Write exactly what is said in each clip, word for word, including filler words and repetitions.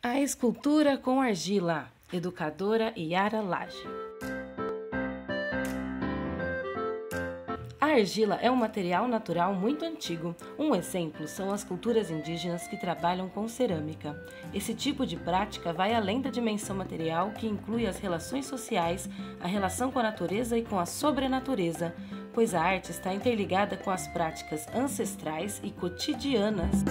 A escultura com argila, educadora Yara Lage. A argila é um material natural muito antigo. Um exemplo são as culturas indígenas que trabalham com cerâmica. Esse tipo de prática vai além da dimensão material, que inclui as relações sociais, a relação com a natureza e com a sobrenatureza, pois a arte está interligada com as práticas ancestrais e cotidianas.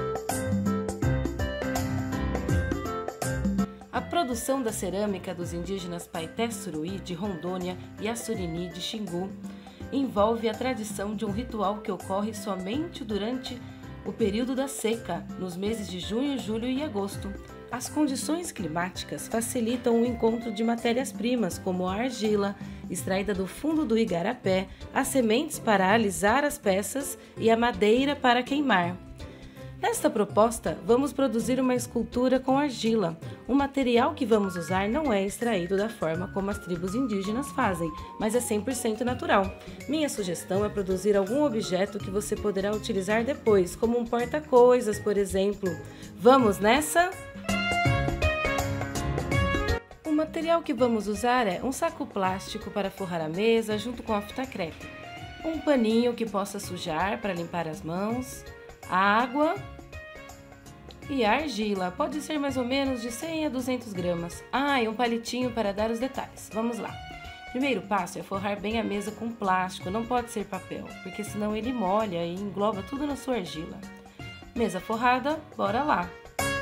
A produção da cerâmica dos indígenas Paité-Suruí de Rondônia e Assurini de Xingu envolve a tradição de um ritual que ocorre somente durante o período da seca, nos meses de junho, julho e agosto. As condições climáticas facilitam o encontro de matérias-primas, como a argila, extraída do fundo do igarapé, as sementes para alisar as peças e a madeira para queimar. Nesta proposta, vamos produzir uma escultura com argila. O material que vamos usar não é extraído da forma como as tribos indígenas fazem, mas é cem por cento natural. Minha sugestão é produzir algum objeto que você poderá utilizar depois, como um porta-coisas, por exemplo. Vamos nessa? O material que vamos usar é um saco plástico para forrar a mesa junto com a fita crepe, um paninho que possa sujar para limpar as mãos, a água e a argila, pode ser mais ou menos de cem a duzentas gramas. Ah, e um palitinho para dar os detalhes. Vamos lá. Primeiro passo é forrar bem a mesa com plástico, não pode ser papel, porque senão ele molha e engloba tudo na sua argila. Mesa forrada, bora lá!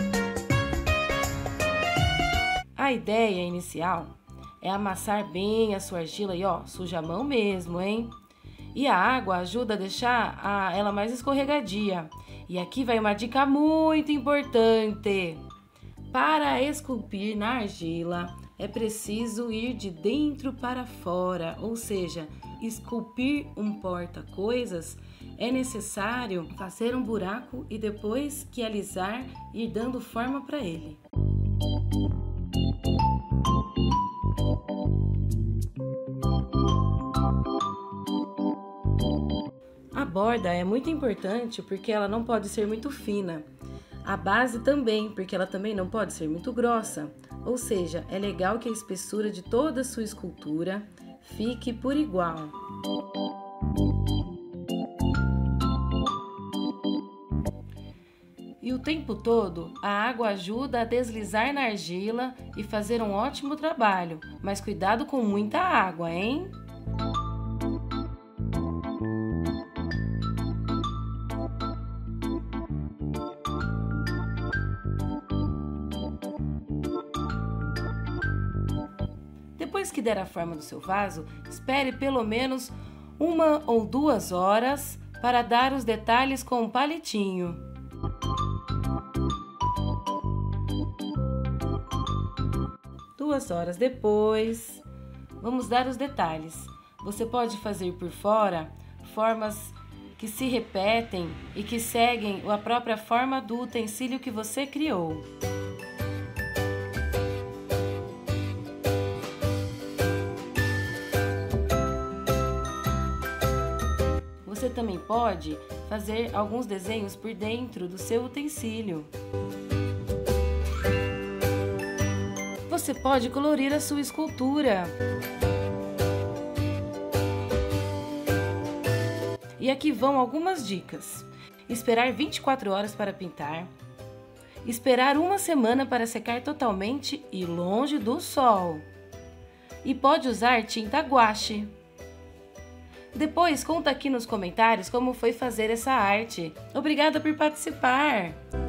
A ideia inicial é amassar bem a sua argila e ó, suja a mão mesmo, hein? E a água ajuda a deixar a, ela mais escorregadia. E aqui vai uma dica muito importante. Para esculpir na argila, é preciso ir de dentro para fora, ou seja, esculpir um porta-coisas, é necessário fazer um buraco e depois que alisar, ir dando forma para ele. A borda é muito importante porque ela não pode ser muito fina. A base também, porque ela também não pode ser muito grossa. Ou seja, é legal que a espessura de toda a sua escultura fique por igual. E o tempo todo, a água ajuda a deslizar na argila e fazer um ótimo trabalho. Mas cuidado com muita água, hein? Depois que der a forma do seu vaso, espere pelo menos uma ou duas horas para dar os detalhes com um palitinho. Duas horas depois, vamos dar os detalhes. Você pode fazer por fora formas que se repetem e que seguem a própria forma do utensílio que você criou. Você também pode fazer alguns desenhos por dentro do seu utensílio. Você pode colorir a sua escultura. E aqui vão algumas dicas. Esperar vinte e quatro horas para pintar. Esperar uma semana para secar totalmente e longe do sol. E pode usar tinta guache. Depois, conta aqui nos comentários como foi fazer essa arte. Obrigada por participar!